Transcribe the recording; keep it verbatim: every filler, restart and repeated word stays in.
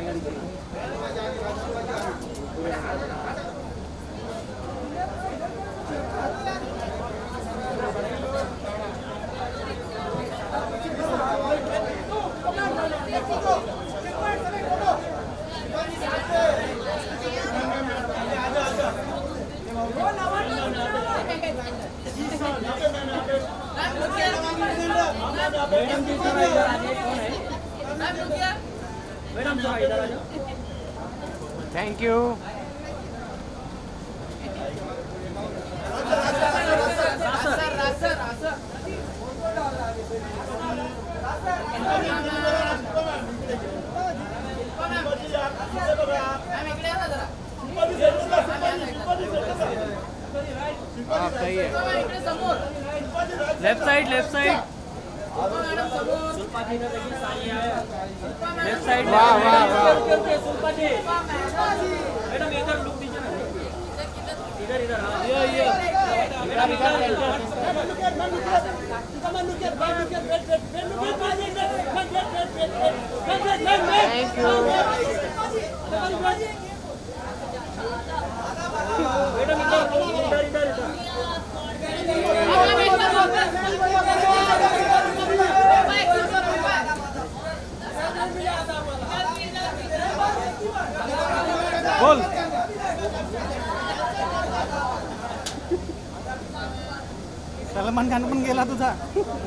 Thank you. हाँ सही है। Left side left side left side. वाह वाह वाह। मैडम इधर लुक दीजिए ना, इधर इधर। ये ये मेरा भी कर। Thank you. मैडम इधर इधर इधर। बोल। सलमान खान पण गेला तुझा।